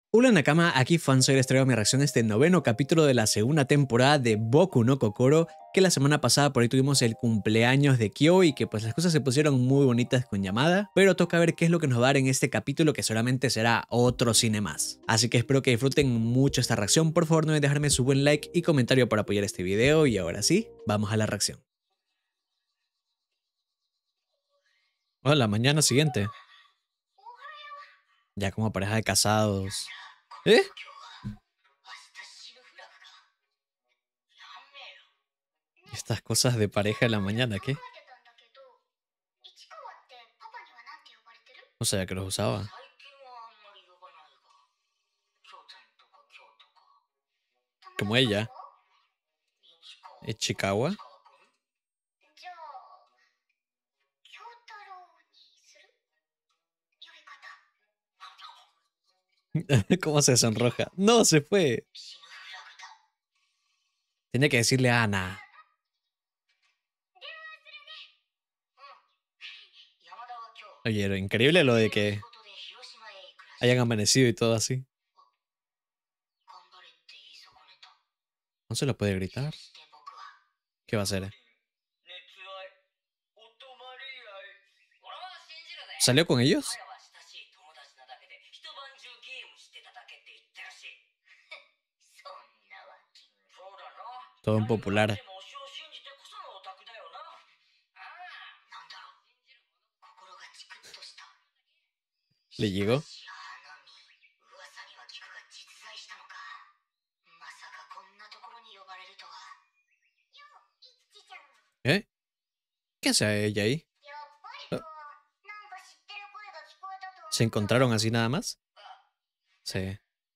Hola Nakama, aquí Fansoy, les traigo mi reacción a este noveno capítulo de la segunda temporada de Boku no Kokoro, que la semana pasada por ahí tuvimos el cumpleaños de Kyo y que pues las cosas se pusieron muy bonitas con Yamada, pero toca ver qué es lo que nos va a dar en este capítulo que solamente será otro cine más. Así que espero que disfruten mucho esta reacción, por favor no olviden dejarme su buen like y comentario para apoyar este video y ahora sí, vamos a la reacción. Hola, mañana siguiente. Ya como pareja de casados. ¿Eh? Estas cosas de pareja en la mañana, ¿qué? No sabía que los usaba. Como ella. Ichikawa. ¿Cómo se sonroja? No, se fue. Tenía que decirle a Ana. Oye, era increíble lo de que hayan amanecido y todo así. No se lo puede gritar. ¿Qué va a hacer? ¿Salió con ellos? Todo un popular. ¿Le llegó? ¿Eh? ¿Qué hace ella ahí? ¿Se encontraron así nada más? Sí.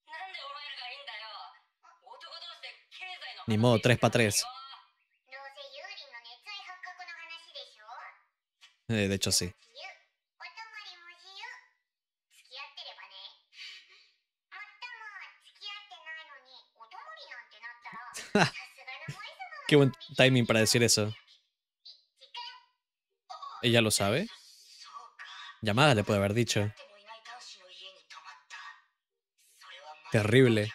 Ni modo, 3 para 3. De hecho, sí. Qué buen timing para decir eso. ¿Ella lo sabe? Llamada le puede haber dicho. Terrible.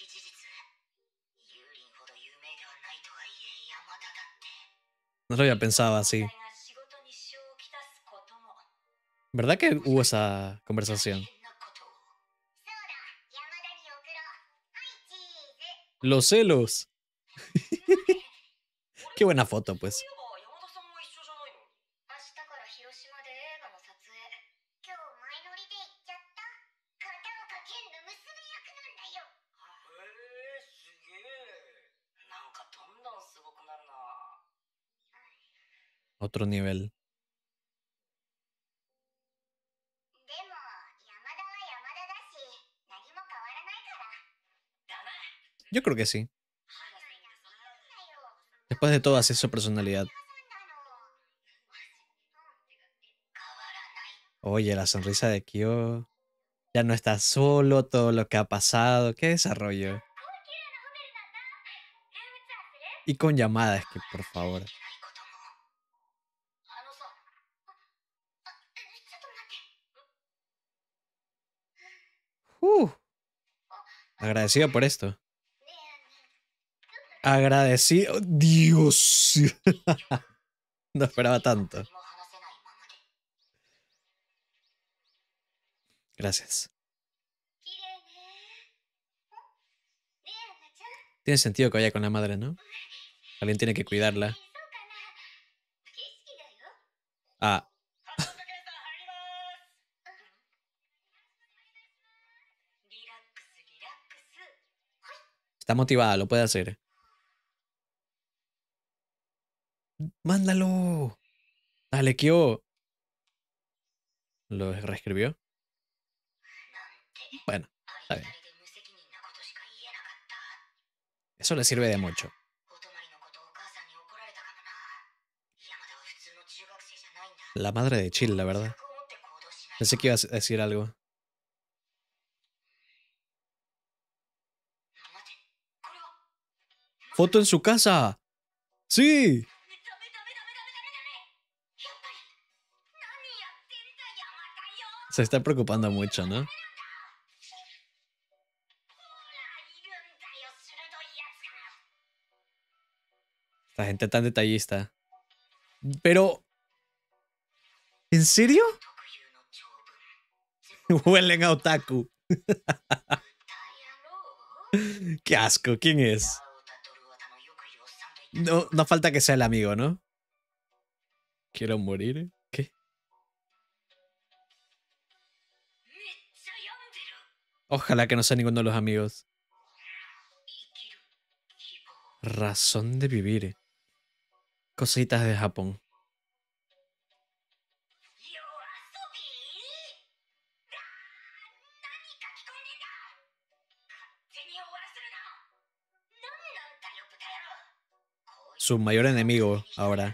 No lo había pensado así. ¿Verdad que hubo esa conversación? Los celos. Qué buena foto, pues. Otro nivel. Yo creo que sí. Después de todo, así es su personalidad. Oye, la sonrisa de Kyo. Ya no está solo, todo lo que ha pasado. ¿Qué desarrollo? Y con llamadas, que por favor. Agradecido por esto. Agradecido. Dios. No esperaba tanto. Gracias. Tiene sentido que vaya con la madre, ¿no? Alguien tiene que cuidarla. Ah. Está motivada, lo puede hacer. ¡Mándalo! Dale, Kyo. ¿Lo reescribió? Bueno, está bien. Eso le sirve de mucho. La madre de Chill, la verdad. Pensé que iba a decir algo. ¡Foto en su casa! ¡Sí! Se está preocupando mucho, ¿no? Esta gente tan detallista. Pero, ¿en serio? Huelen a otaku. Qué asco, ¿quién es? No, no falta que sea el amigo, ¿no? Quiero morir. ¿Qué? Ojalá que no sea ninguno de los amigos. Razón de vivir. Cositas de Japón. Su mayor enemigo ahora.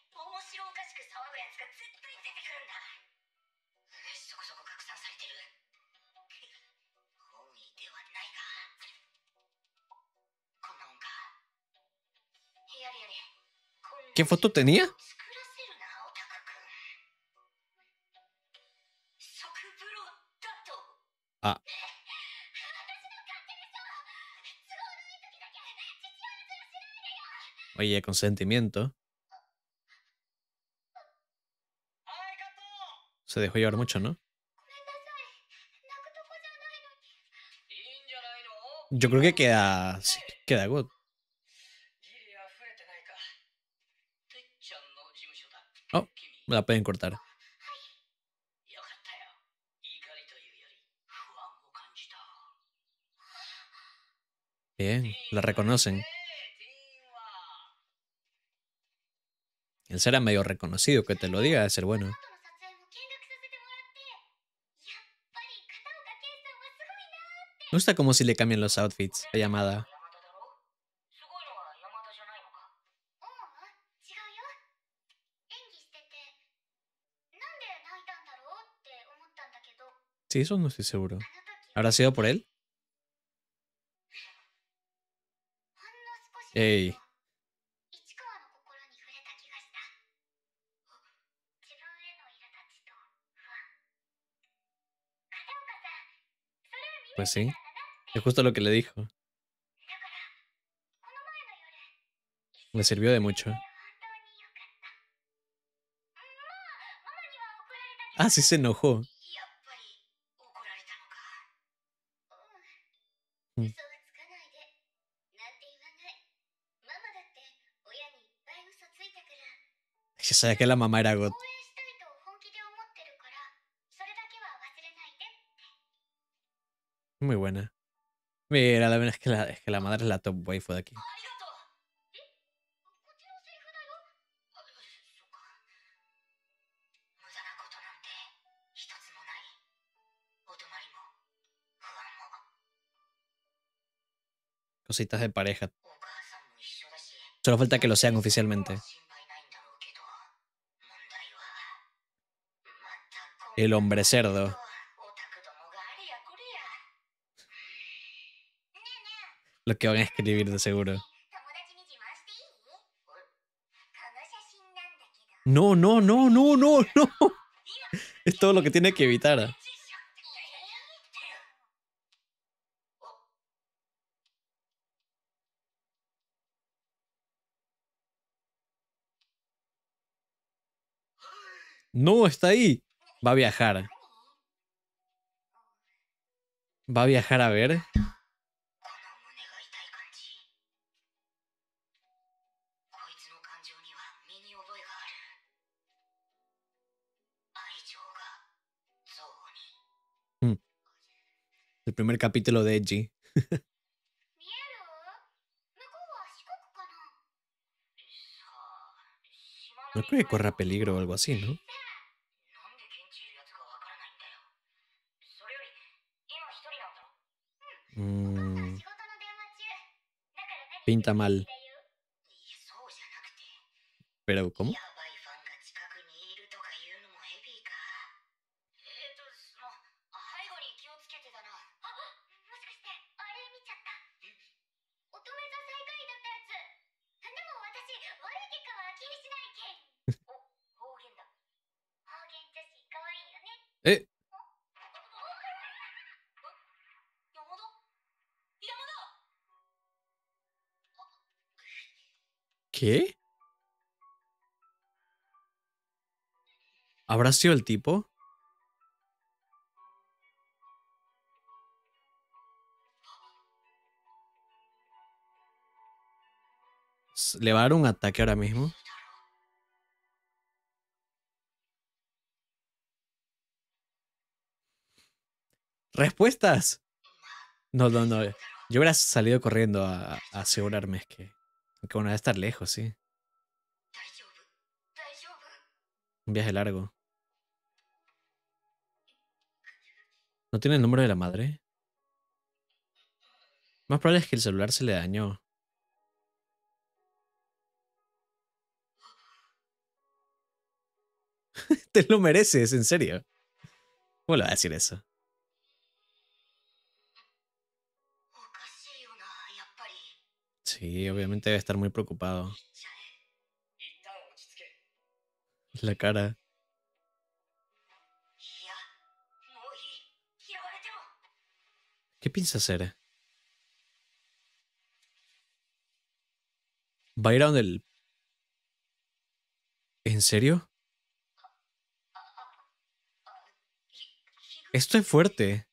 ¿Qué foto tenía? Ah. Oye, consentimiento. Se dejó llevar mucho, ¿no? Yo creo que queda... Sí, queda good. Oh, me la pueden cortar. Bien, la reconocen. Él será medio reconocido, que te lo diga, debe ser bueno. No está como si le cambian los outfits a Yamada. Sí, eso no estoy seguro. ¿Habrá sido por él? Ey. Pues sí. Es justo lo que le dijo. Le sirvió de mucho. Ah, sí se enojó. Mm. Ya sabía que la mamá era God. Muy buena. Mira, la verdad es que la madre es la top waifu de aquí. Cositas de pareja. Solo falta que lo sean oficialmente. El hombre cerdo. Lo que van a escribir de seguro. No, no, no, no, no, no. Es todo lo que tiene que evitar. No, está ahí. Va a viajar. Va a viajar a ver. Mm. El primer capítulo de Edgy. No creo que corra peligro o algo así, ¿no? Mm, pinta mal. Pero, ¿cómo? Eh, ¿Qué? ¿Habrá sido el tipo? ¿Le va a dar un ataque ahora mismo? ¿Respuestas? No, no, no. Yo hubiera salido corriendo a asegurarme, es que... Aunque bueno, debe estar lejos, sí. Un viaje largo. ¿No tiene el número de la madre? Más probable es que el celular se le dañó. Te lo mereces, en serio. ¿Cómo le va a decir eso? Sí, obviamente debe estar muy preocupado. La cara. ¿Qué piensa hacer? ¿Va a ir a donde el... ¿En serio? Esto es fuerte.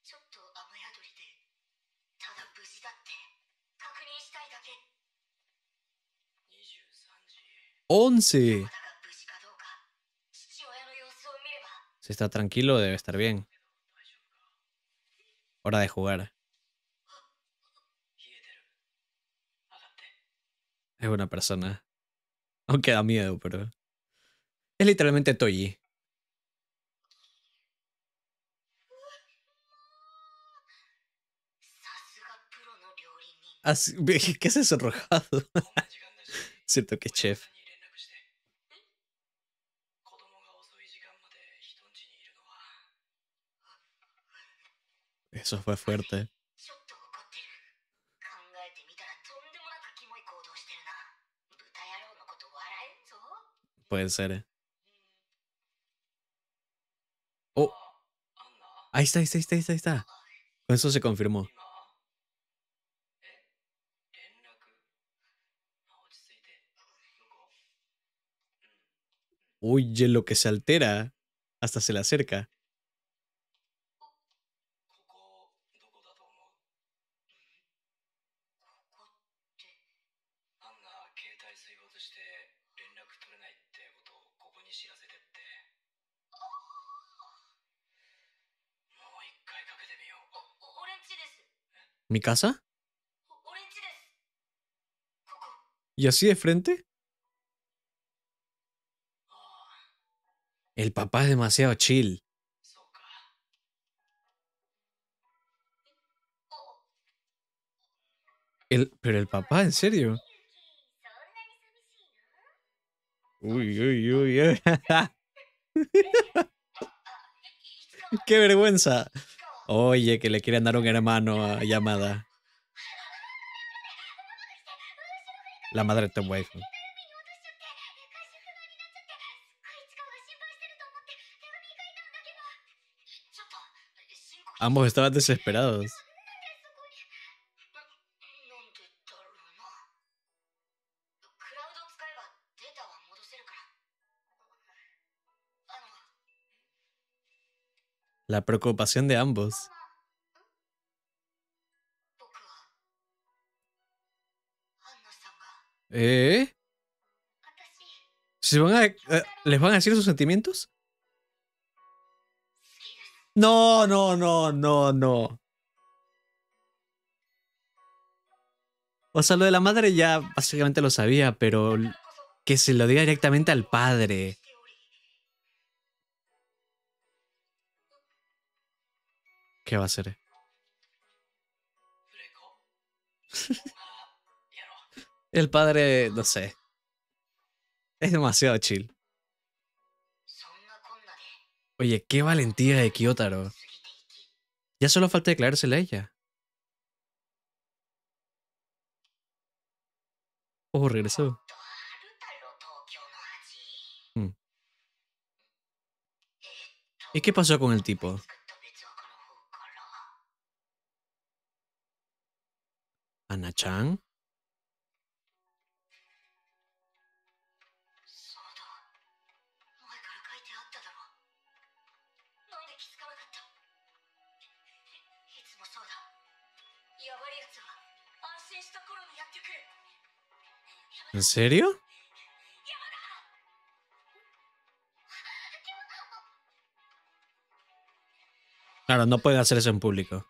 11. Si está tranquilo, debe estar bien. Hora de jugar. Es buena persona. Aunque da miedo, pero... Es literalmente Toji. Así- ¿Qué es eso rojado? Cierto que es chef. Eso fue fuerte. Puede ser. Oh, ahí está, ahí está, ahí está, ahí está, ahí está. Con eso se confirmó. Oye, lo que se altera. Hasta se le acerca. ¿Mi casa? ¿Y así de frente? El papá es demasiado chill. Pero el papá, ¿en serio? Uy, uy, uy, uy. ¡Qué vergüenza! Oye, que le quieren dar un hermano a Yamada. La madre de Top Waifu. Ambos estaban desesperados. La preocupación de ambos. ¿Eh? ¿Les van a decir sus sentimientos? No, no, no, no, no. O sea, lo de la madre ya básicamente lo sabía, pero que se lo diga directamente al padre. ¿Qué va a hacer? El padre, no sé. Es demasiado chill. Oye, qué valentía de Kyotaro. Ya solo falta declarársela a ella. Oh, regresó. Hmm. ¿Y qué pasó con el tipo? ¿Ana-chan? ¿En serio? Claro, no puede hacer eso en público.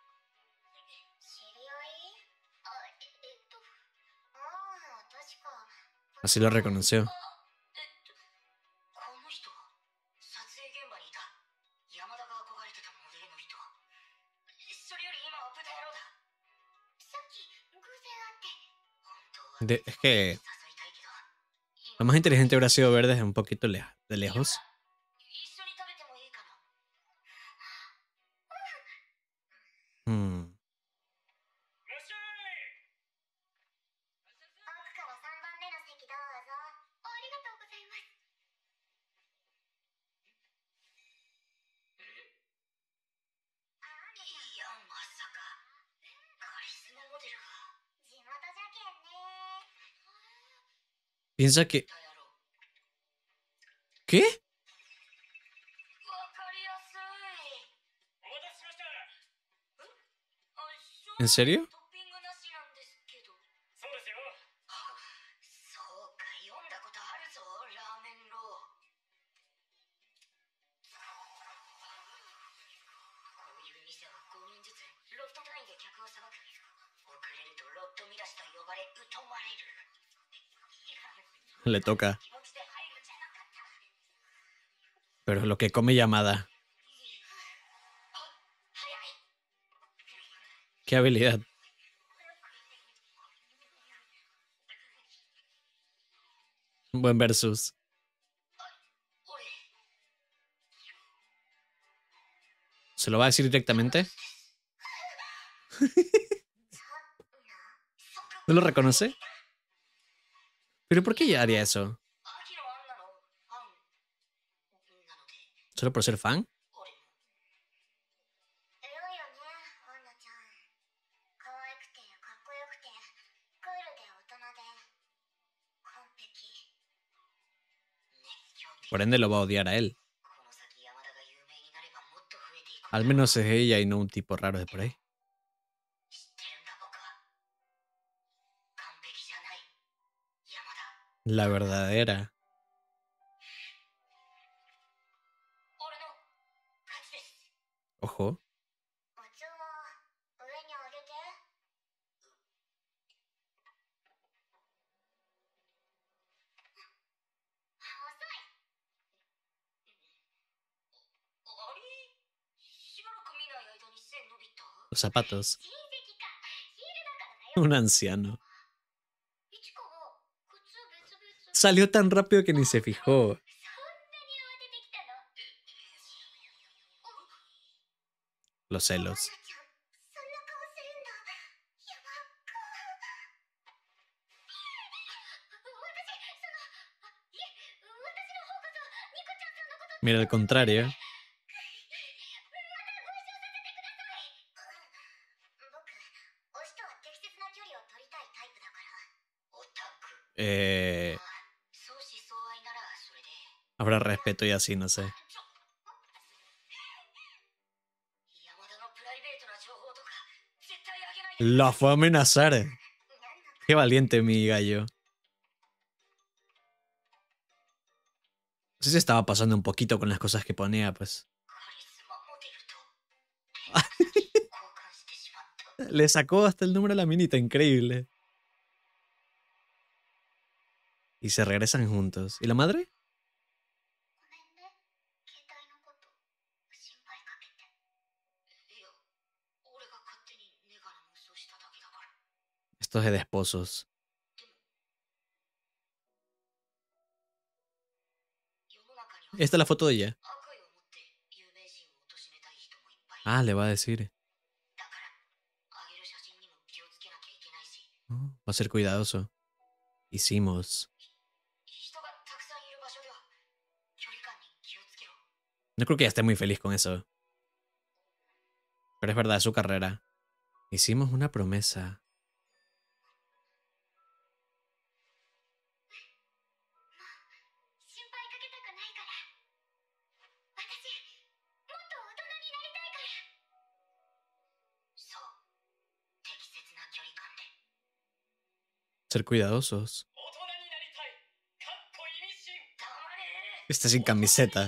Así lo reconoció. Es que lo más inteligente hubiera sido ver desde un poquito de lejos. Hmm. Piensa que... ¿Qué? ¿En serio? Le toca. Pero es lo que come llamada. Qué habilidad. Un buen versus. ¿Se lo va a decir directamente? ¿No lo reconoce? ¿Pero por qué ella haría eso? ¿Solo por ser fan? Por ende lo va a odiar a él. Al menos es ella y no un tipo raro de por ahí. La verdadera. Ojo. Los zapatos. Un anciano. Salió tan rápido que ni se fijó. Los celos. Mira, al contrario. Habrá respeto y así, no sé. La fue a amenazar. Qué valiente mi gallo. No sé si estaba pasando un poquito con las cosas que ponía, pues. Le sacó hasta el número a la minita, increíble. Y se regresan juntos. ¿Y la madre? Estos de esposos. Esta es la foto de ella. Ah, le va a decir. Oh, va a ser cuidadoso. Hicimos. No creo que ella esté muy feliz con eso. Pero es verdad, es su carrera. Hicimos una promesa. Ser cuidadosos. Está sin camiseta.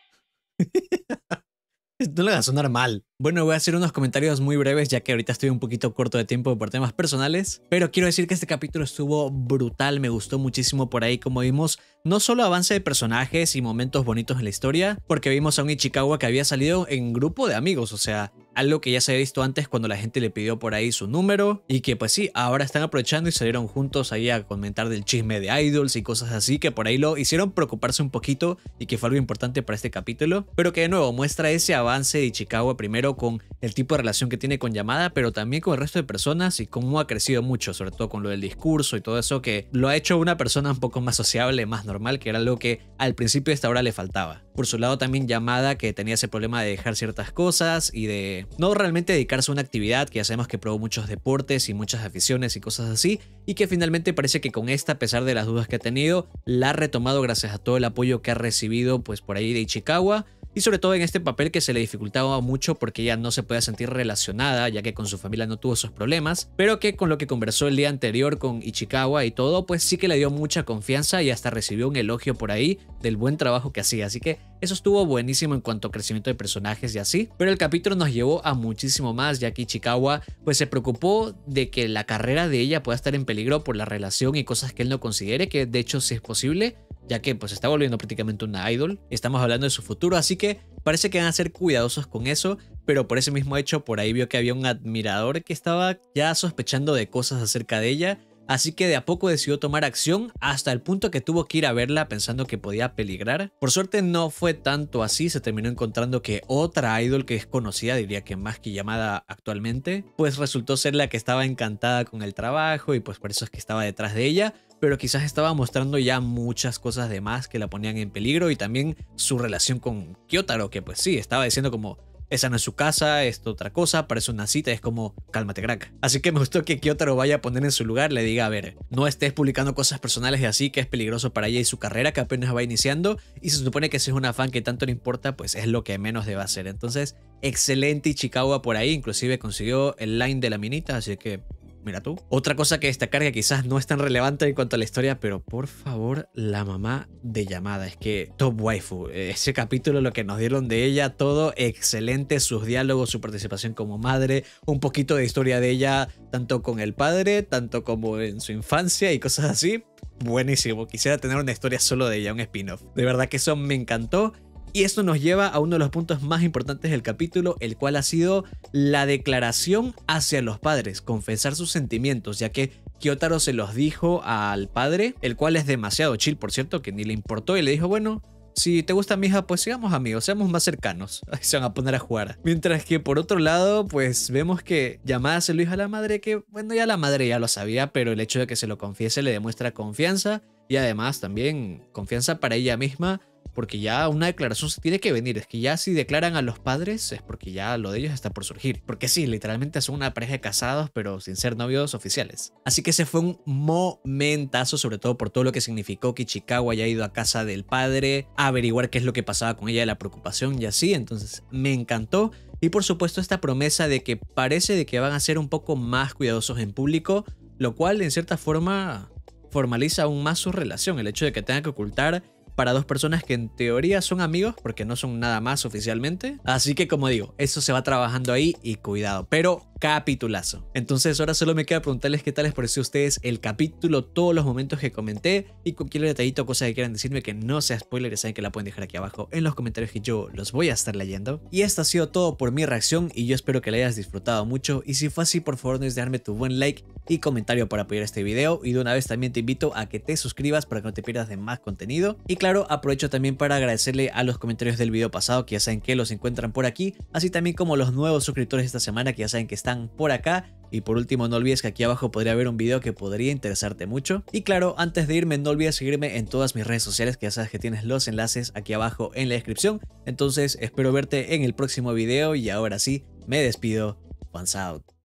No le hagas sonar mal. Bueno, voy a hacer unos comentarios muy breves ya que ahorita estoy un poquito corto de tiempo por temas personales, pero quiero decir que este capítulo estuvo brutal, me gustó muchísimo por ahí como vimos no solo avance de personajes y momentos bonitos en la historia, porque vimos a un Ichikawa que había salido en grupo de amigos, o sea, algo que ya se había visto antes cuando la gente le pidió por ahí su número y que pues sí, ahora están aprovechando y salieron juntos ahí a comentar del chisme de idols y cosas así que por ahí lo hicieron preocuparse un poquito y que fue algo importante para este capítulo, pero que de nuevo muestra ese avance de Ichikawa primero con el tipo de relación que tiene con Yamada, pero también con el resto de personas y cómo ha crecido mucho, sobre todo con lo del discurso y todo eso que lo ha hecho una persona un poco más sociable, más normal, que era algo que al principio de esta hora le faltaba. Por su lado también Yamada, que tenía ese problema de dejar ciertas cosas y de no realmente dedicarse a una actividad, que ya sabemos que probó muchos deportes y muchas aficiones y cosas así, y que finalmente parece que con esta, a pesar de las dudas que ha tenido, la ha retomado gracias a todo el apoyo que ha recibido pues por ahí de Ichikawa. Y sobre todo en este papel que se le dificultaba mucho porque ella no se podía sentir relacionada ya que con su familia no tuvo esos problemas, pero que con lo que conversó el día anterior con Ichikawa y todo, pues sí que le dio mucha confianza y hasta recibió un elogio por ahí del buen trabajo que hacía, así que eso estuvo buenísimo en cuanto a crecimiento de personajes y así, pero el capítulo nos llevó a muchísimo más ya que Ichikawa pues se preocupó de que la carrera de ella pueda estar en peligro por la relación y cosas que él no considere, que de hecho sí es posible, ya que pues está volviendo prácticamente una idol, estamos hablando de su futuro, así que parece que van a ser cuidadosos con eso, pero por ese mismo hecho por ahí vio que había un admirador que estaba ya sospechando de cosas acerca de ella, así que de a poco decidió tomar acción hasta el punto que tuvo que ir a verla pensando que podía peligrar. Por suerte no fue tanto así, se terminó encontrando que otra idol que es conocida, diría que más que llamada actualmente, pues resultó ser la que estaba encantada con el trabajo y pues por eso es que estaba detrás de ella, pero quizás estaba mostrando ya muchas cosas de más que la ponían en peligro y también su relación con Kyotaro, que pues sí, estaba diciendo como esa no es su casa, esto otra cosa, parece una cita, es como cálmate crack. Así que me gustó que Kyotaro vaya a poner en su lugar, le diga a ver, no estés publicando cosas personales y así que es peligroso para ella y su carrera que apenas va iniciando y se supone que si es una fan que tanto le importa pues es lo que menos debe hacer. Entonces excelente Ichikawa por ahí, inclusive consiguió el line de la minita, así que mira tú. Otra cosa que destacar que quizás no es tan relevante en cuanto a la historia, pero por favor, la mamá de Yamada. Es que top waifu. Ese capítulo, lo que nos dieron de ella, todo excelente. Sus diálogos, su participación como madre, un poquito de historia de ella, tanto con el padre, tanto como en su infancia y cosas así. Buenísimo. Quisiera tener una historia solo de ella, un spin-off. De verdad que eso me encantó. Y esto nos lleva a uno de los puntos más importantes del capítulo, el cual ha sido la declaración hacia los padres, confesar sus sentimientos, ya que Kyotaro se los dijo al padre, el cual es demasiado chill, por cierto, que ni le importó y le dijo, bueno, si te gusta mi hija, pues sigamos amigos, seamos más cercanos. Ahí se van a poner a jugar. Mientras que por otro lado, pues vemos que Yamada se lo dijo a la madre, que bueno, ya la madre ya lo sabía, pero el hecho de que se lo confiese le demuestra confianza y además también confianza para ella misma, porque ya una declaración se tiene que venir. Es que ya si declaran a los padres es porque ya lo de ellos está por surgir. Porque sí, literalmente son una pareja de casados, pero sin ser novios oficiales. Así que ese fue un momentazo, sobre todo por todo lo que significó que Ichikawa haya ido a casa del padre a averiguar qué es lo que pasaba con ella, la preocupación y así. Entonces me encantó. Y por supuesto esta promesa de que parece de que van a ser un poco más cuidadosos en público, lo cual en cierta forma formaliza aún más su relación. El hecho de que tenga que ocultar para dos personas que en teoría son amigos porque no son nada más oficialmente. Así que como digo, eso se va trabajando ahí y cuidado, pero capitulazo. Entonces ahora solo me queda preguntarles qué tal les pareció a ustedes el capítulo, todos los momentos que comenté y cualquier detallito o cosa que quieran decirme que no sea spoiler, saben que la pueden dejar aquí abajo en los comentarios que yo los voy a estar leyendo. Y esto ha sido todo por mi reacción y yo espero que la hayas disfrutado mucho y si fue así por favor no olvides dejarme tu buen like y comentario para apoyar este video y de una vez también te invito a que te suscribas para que no te pierdas de más contenido y claro aprovecho también para agradecerle a los comentarios del video pasado que ya saben que los encuentran por aquí, así también como los nuevos suscriptores de esta semana que ya saben que están por acá. Y por último no olvides que aquí abajo podría haber un video que podría interesarte mucho. Y claro, antes de irme no olvides seguirme en todas mis redes sociales que ya sabes que tienes los enlaces aquí abajo en la descripción. Entonces espero verte en el próximo video y ahora sí, me despido. Once out.